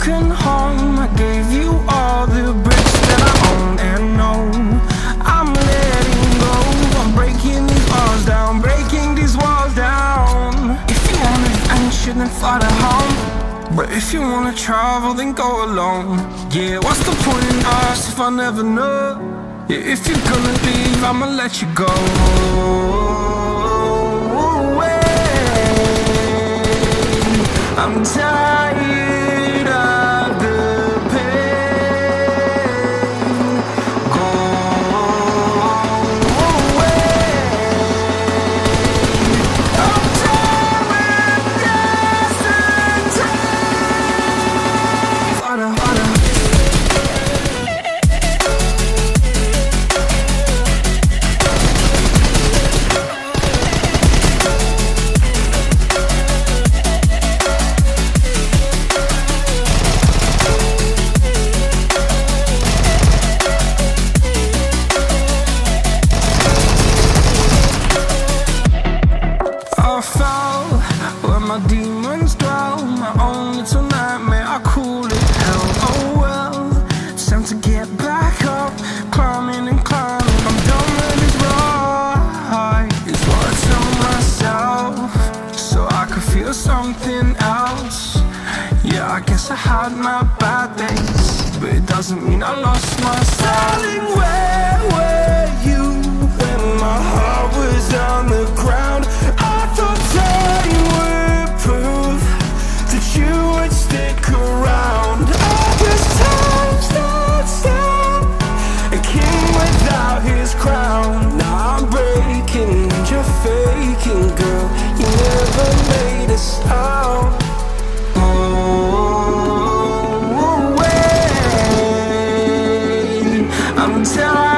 broken home. I gave you all the bricks that I own and know. I'm letting go, I'm breaking these walls down, breaking these walls down. If you want adventure, then fly to home. But if you wanna travel, then go alone. Yeah, what's the point in us if I never know? Yeah, if you're gonna leave, I'ma let you go. I'm tired of the pain. Go away. I'm tired of yesterday. Harder, harder. My demons dwell, my own little nightmare, I call it hell. Oh well, it's time to get back up, climbing and climbing. I'm done with this ride, is what I tell myself, so I could feel something else. Yeah, I guess I had my bad days, but it doesn't mean I lost myself. Darling, where were you when my heart was on the ground? I thought time would prove that you would stick around. I guess time stood still, a king without his crown. Now I'm breaking and you're faking, girl. You never made a sound. Oh, wait, I'm tired.